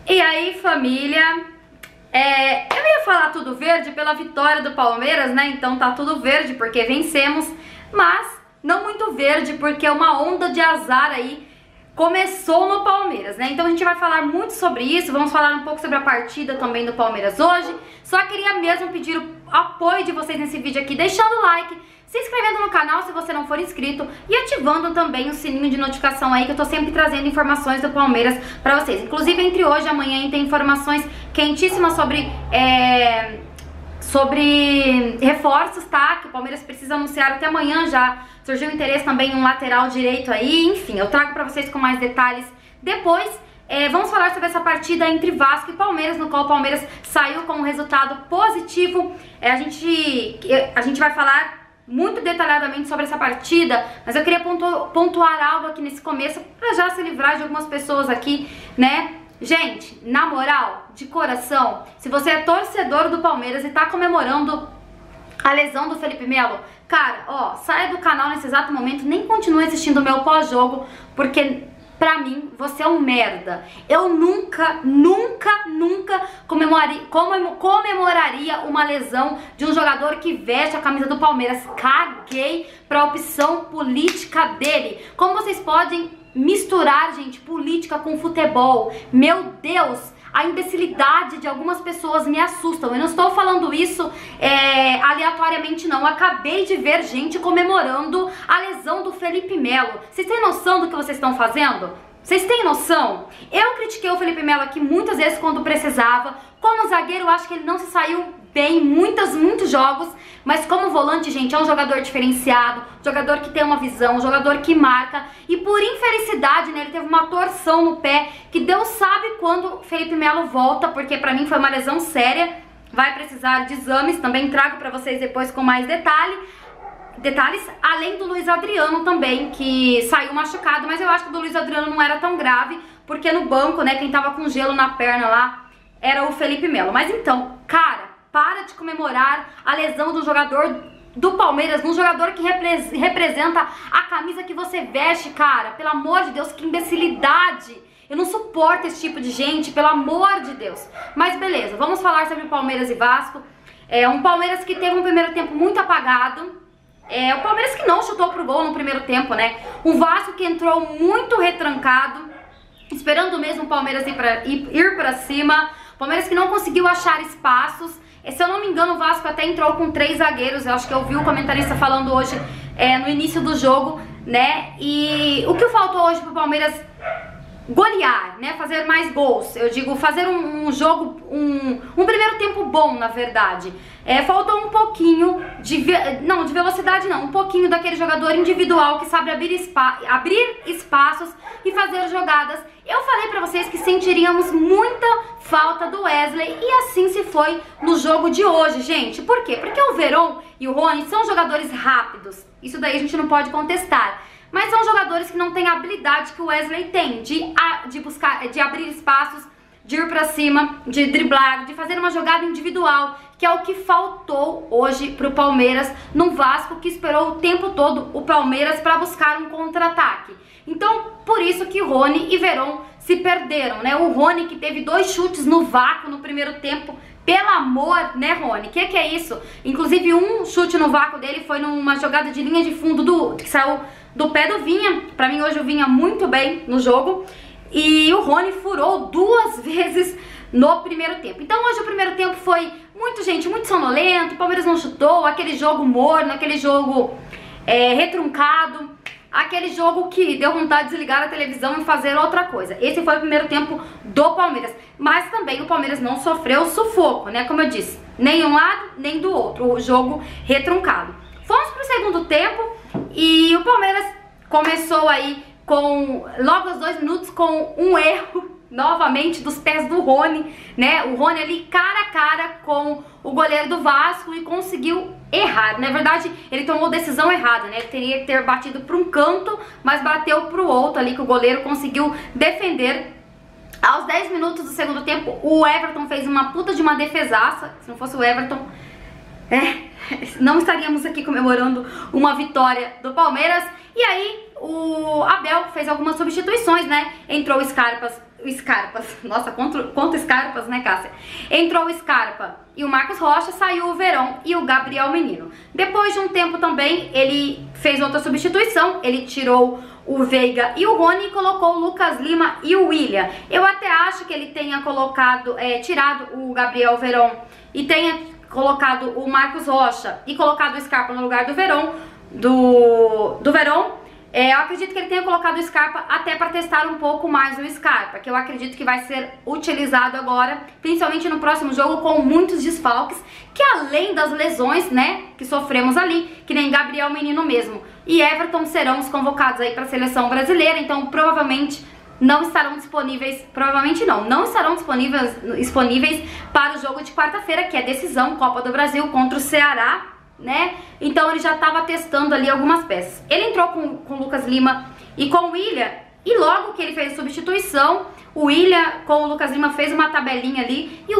E aí, família, eu ia falar tudo verde pela vitória do Palmeiras, né? Então tá tudo verde porque vencemos, mas não muito verde porque uma onda de azar aí começou no Palmeiras, né? Então a gente vai falar muito sobre isso, vamos falar um pouco sobre a partida também do Palmeiras hoje. Só queria mesmo pedir o apoio de vocês nesse vídeo aqui, deixando o like, se inscrevendo no canal se você não for inscrito e ativando também o sininho de notificação aí, que eu tô sempre trazendo informações do Palmeiras pra vocês. Inclusive entre hoje e amanhã tem informações quentíssimas sobre reforços, tá? Que o Palmeiras precisa anunciar até amanhã já. Surgiu interesse também em um lateral direito aí, enfim, eu trago pra vocês com mais detalhes depois. Vamos falar sobre essa partida entre Vasco e Palmeiras, no qual o Palmeiras saiu com um resultado positivo. A gente vai falar muito detalhadamente sobre essa partida, mas eu queria pontuar algo aqui nesse começo pra já se livrar de algumas pessoas aqui, né? Gente, na moral, de coração, se você é torcedor do Palmeiras e tá comemorando a lesão do Felipe Melo, cara, ó, saia do canal nesse exato momento, nem continue assistindo o meu pós-jogo, porque pra mim você é um merda. Eu nunca comemoraria uma lesão de um jogador que veste a camisa do Palmeiras. Caguei pra opção política dele. Como vocês podem misturar, gente, política com futebol? Meu Deus, a imbecilidade de algumas pessoas me assustam. Eu não estou falando isso aleatoriamente não. Eu acabei de ver gente comemorando a lesão do Felipe Melo. Vocês têm noção do que vocês estão fazendo? Vocês têm noção? Eu critiquei o Felipe Melo aqui muitas vezes quando precisava. Como zagueiro, eu acho que ele não se saiu bem muitos jogos. Mas como volante, gente, é um jogador diferenciado, jogador que tem uma visão, um jogador que marca. E por infelicidade, né, ele teve uma torção no pé, que Deus sabe quando o Felipe Melo volta, porque pra mim foi uma lesão séria. Vai precisar de exames, também trago pra vocês depois com mais detalhes, além do Luiz Adriano também, que saiu machucado, mas eu acho que o do Luiz Adriano não era tão grave, porque no banco, né, quem tava com gelo na perna lá era o Felipe Melo. Mas então, cara, para de comemorar a lesão do jogador do Palmeiras, um jogador que representa a camisa que você veste, cara. Pelo amor de Deus, que imbecilidade. Eu não suporto esse tipo de gente, pelo amor de Deus. Mas beleza, vamos falar sobre Palmeiras e Vasco. Um Palmeiras que teve um primeiro tempo muito apagado. O Palmeiras que não chutou pro gol no primeiro tempo, né? Um Vasco que entrou muito retrancado, esperando mesmo o Palmeiras ir pra cima. Palmeiras que não conseguiu achar espaços. Se eu não me engano, o Vasco até entrou com 3 zagueiros. Eu acho que eu vi o comentarista falando hoje no início do jogo, né? E o que faltou hoje pro Palmeiras golear, né? Fazer mais gols. Eu digo, fazer um jogo, um primeiro tempo bom, na verdade. Faltou um pouquinho de velocidade não, um pouquinho daquele jogador individual que sabe abrir espaços e fazer jogadas. Eu falei pra vocês que sentiríamos muita falta do Wesley e assim se foi no jogo de hoje, gente. Por quê? Porque o Veron e o Rony são jogadores rápidos, isso daí a gente não pode contestar. Mas são jogadores que não têm a habilidade que o Wesley tem de abrir espaços, de ir pra cima, de driblar, de fazer uma jogada individual, que é o que faltou hoje pro Palmeiras, num Vasco que esperou o tempo todo o Palmeiras para buscar um contra-ataque. Então, por isso que Rony e Veron se perderam, né? O Rony que teve 2 chutes no vácuo no primeiro tempo. Pelo amor, né, Rony? Que é isso? Inclusive, um chute no vácuo dele foi numa jogada de linha de fundo que saiu do pé do Vinha. Pra mim, hoje o Vinha muito bem no jogo. E o Rony furou 2 vezes no primeiro tempo. Então, hoje o primeiro tempo foi muito sonolento. O Palmeiras não chutou, aquele jogo morno, aquele jogo retruncado. Aquele jogo que deu vontade de desligar a televisão e fazer outra coisa. Esse foi o primeiro tempo do Palmeiras. Mas também o Palmeiras não sofreu sufoco, né? Como eu disse, nem um lado, nem do outro. O jogo retruncado. Fomos pro segundo tempo e o Palmeiras começou aí logo aos 2 minutos com um erro novamente dos pés do Rony, né? O Rony ali cara a cara com o goleiro do Vasco e conseguiu errar. Na verdade, ele tomou decisão errada, né? Ele teria que ter batido para um canto, mas bateu para o outro ali, que o goleiro conseguiu defender. Aos 10 minutos do segundo tempo, o Everton fez uma puta de uma defesaça. Se não fosse o Everton, não estaríamos aqui comemorando uma vitória do Palmeiras. E aí, o Abel fez algumas substituições, né? Entrou o Scarpas, nossa, contra o Scarpas, né, Cássia? Entrou o Scarpa e o Marcos Rocha, saiu o Verón e o Gabriel Menino. Depois de um tempo também, ele fez outra substituição, ele tirou o Veiga e o Rony e colocou o Lucas Lima e o William. Eu até acho que ele tenha colocado, tirado o Gabriel Verón e tenha colocado o Marcos Rocha e colocado o Scarpa no lugar do Verón, do Verón. Eu acredito que ele tenha colocado o Scarpa até para testar um pouco mais o Scarpa, que eu acredito que vai ser utilizado agora, principalmente no próximo jogo, com muitos desfalques, que além das lesões, né, que sofremos ali, que nem Gabriel Menino mesmo e Everton serão os convocados aí para a seleção brasileira, então provavelmente não estarão disponíveis, não estarão disponíveis para o jogo de quarta-feira, que é decisão, Copa do Brasil contra o Ceará, né? Então ele já estava testando ali algumas peças. Ele entrou com o Lucas Lima e com o William, e logo que ele fez a substituição, o William com o Lucas Lima fez uma tabelinha ali e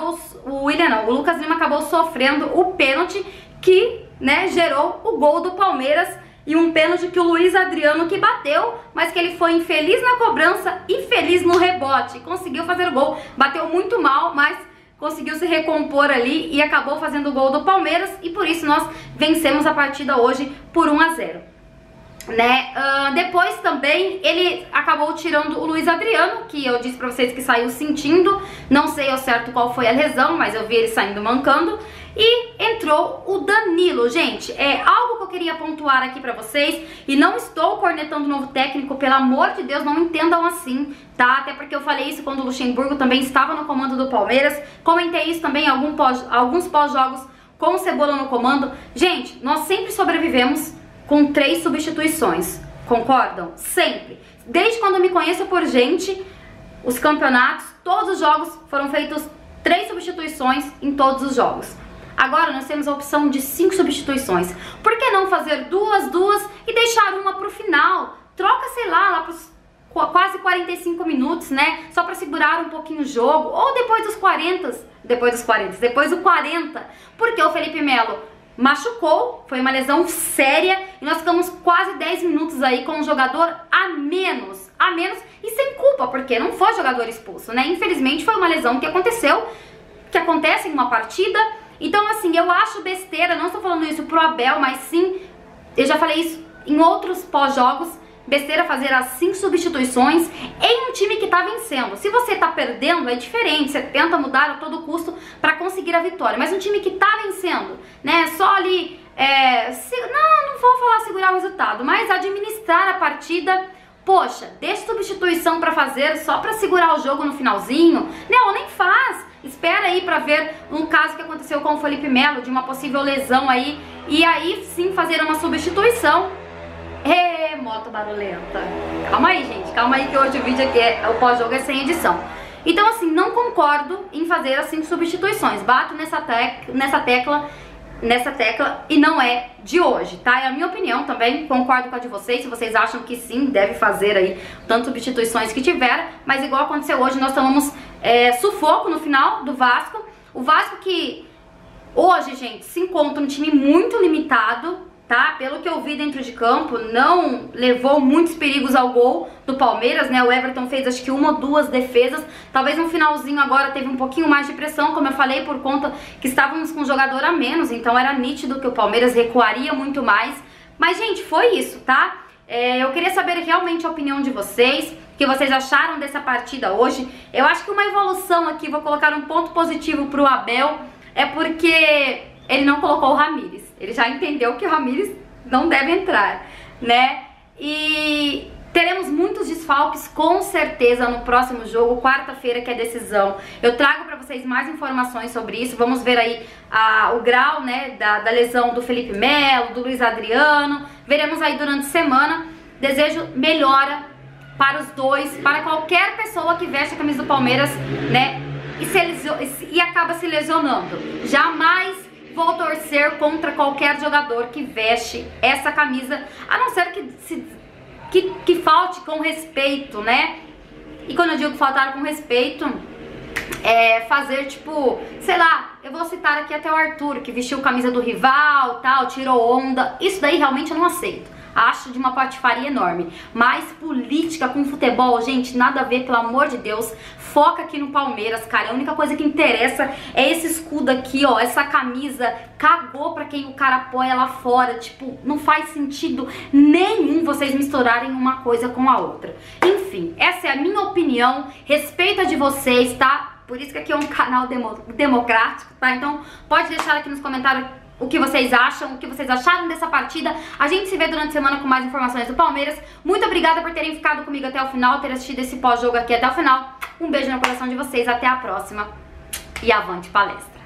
o Lucas Lima acabou sofrendo o pênalti que, né, gerou o gol do Palmeiras, e um pênalti que o Luiz Adriano que bateu, mas que ele foi infeliz na cobrança e feliz no rebote, conseguiu fazer o gol, bateu muito mal, mas conseguiu se recompor ali e acabou fazendo o gol do Palmeiras, e por isso nós vencemos a partida hoje por 1-0. Né? Depois também ele acabou tirando o Luiz Adriano, que eu disse pra vocês que saiu sentindo, não sei ao certo qual foi a lesão, mas eu vi ele saindo mancando, e entrou o Danilo. Gente, é algo que eu queria pontuar aqui pra vocês, e não estou cornetando o novo técnico, pelo amor de Deus, não entendam assim, tá? Até porque eu falei isso quando o Luxemburgo também estava no comando do Palmeiras, comentei isso também em alguns pós-jogos com o Cebola no comando. Gente, nós sempre sobrevivemos com 3 substituições, concordam? Sempre. Desde quando eu me conheço por gente, os campeonatos, todos os jogos foram feitos 3 substituições em todos os jogos. Agora nós temos a opção de 5 substituições. Por que não fazer duas e deixar uma pro final? Troca, sei lá pros quase 45 minutos, né? Só pra segurar um pouquinho o jogo. Ou depois do 40. Porque o Felipe Melo machucou, foi uma lesão séria, e nós ficamos quase 10 minutos aí com um jogador a menos e sem culpa, porque não foi jogador expulso, né? Infelizmente foi uma lesão que acontece em uma partida. Então assim, eu acho besteira, não estou falando isso pro Abel, mas sim, eu já falei isso em outros pós-jogos, besteira fazer as 5 substituições em um time que tá vencendo. Se você tá perdendo é diferente, você tenta mudar a todo custo para conseguir a vitória, mas um time que tá vencendo, né, só ali, não vou falar segurar o resultado, mas administrar a partida. Poxa, deixa substituição pra fazer só pra segurar o jogo no finalzinho, né, ou nem faz, espera aí pra ver um caso que aconteceu com o Felipe Melo, de uma possível lesão aí, e aí sim fazer uma substituição. Moto barulhenta. Calma aí, gente, calma aí que hoje o vídeo aqui, o pós-jogo é sem edição. Então assim, não concordo em fazer as 5 substituições, bato nessa tecla e não é de hoje, tá? É a minha opinião também, concordo com a de vocês, se vocês acham que sim, deve fazer aí tantas substituições que tiver, mas igual aconteceu hoje, nós tomamos sufoco no final do Vasco. O Vasco que hoje, gente, se encontra um time muito limitado, tá? Pelo que eu vi dentro de campo, não levou muitos perigos ao gol do Palmeiras, né? O Everton fez acho que 1 ou 2 defesas, talvez no finalzinho agora teve um pouquinho mais de pressão, como eu falei, por conta que estávamos com um jogador a menos, então era nítido que o Palmeiras recuaria muito mais, mas gente, foi isso, tá? Eu queria saber realmente a opinião de vocês, o que vocês acharam dessa partida hoje. Eu acho que uma evolução aqui, vou colocar um ponto positivo pro Abel, é porque ele não colocou o Ramires. Ele já entendeu que o Ramires não deve entrar, né? E teremos muitos desfalques com certeza no próximo jogo, quarta-feira, que é decisão. Eu trago pra vocês mais informações sobre isso. Vamos ver aí o grau, né, da lesão do Felipe Melo, do Luiz Adriano. Veremos aí durante a semana. Desejo melhora para os dois, para qualquer pessoa que veste a camisa do Palmeiras, né? E acaba se lesionando. Jamais vou torcer contra qualquer jogador que veste essa camisa, a não ser que falte com respeito, né? E quando eu digo faltar com respeito, fazer tipo, sei lá, eu vou citar aqui até o Arthur, que vestiu camisa do rival, tal, tirou onda. Isso daí realmente eu não aceito. acho de uma patifaria enorme. Mas política com futebol, gente, nada a ver, pelo amor de Deus. Foca aqui no Palmeiras, cara. A única coisa que interessa é esse escudo aqui, ó. Essa camisa cagou pra quem o cara apoia lá fora. Tipo, não faz sentido nenhum vocês misturarem uma coisa com a outra. Enfim, essa é a minha opinião. Respeito a de vocês, tá? Por isso que aqui é um canal democrático, tá? Então pode deixar aqui nos comentários o que vocês acham, o que vocês acharam dessa partida. A gente se vê durante a semana com mais informações do Palmeiras. Muito obrigada por terem ficado comigo até o final, ter assistido esse pós-jogo aqui até o final. Um beijo no coração de vocês, até a próxima e avante palestra!